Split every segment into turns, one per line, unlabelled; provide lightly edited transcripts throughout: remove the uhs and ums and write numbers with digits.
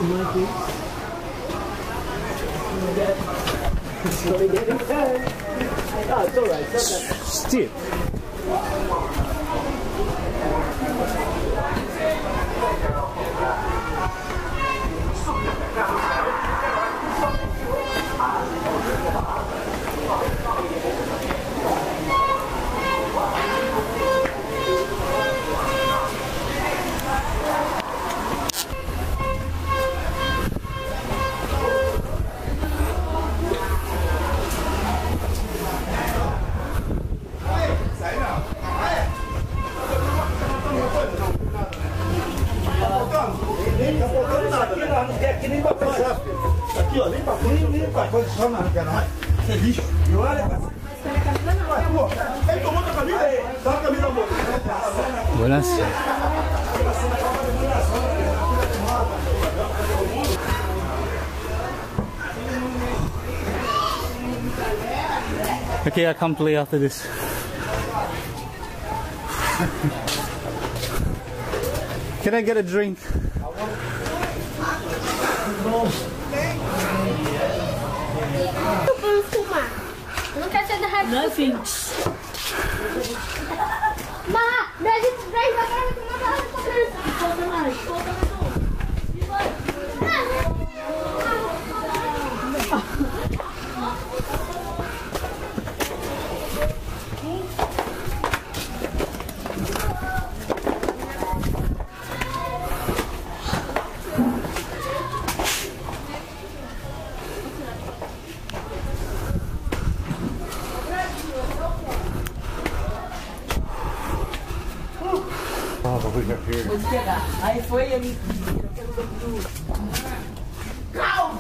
Steep.
Aqui, ó, nem pra frente, nem pra frente, só na canal. Isso é lixo. E olha, ele tomou tua camisa aí. Dá a camisa, amor.
Buenas. Okay, I can't play after this. Can I get a drink?
Eu não quero ser da rádio.
Nothing.
Mas, vai falta mais.
Vou pegar. Aí foi ele.
Calma!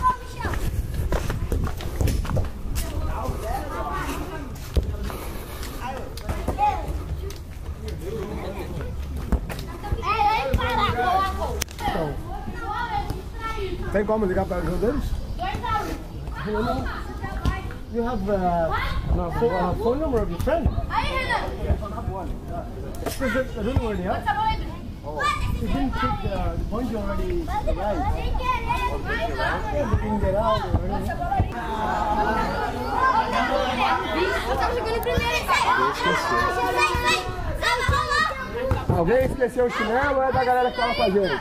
Tem como ligar para os deles? You have a phone number of your friend? I don't know where they are. You didn't take the point you already arrived. Yeah, they didn't get out already. Alguém esqueceu o chinelo ou é da galera que tava com a gente?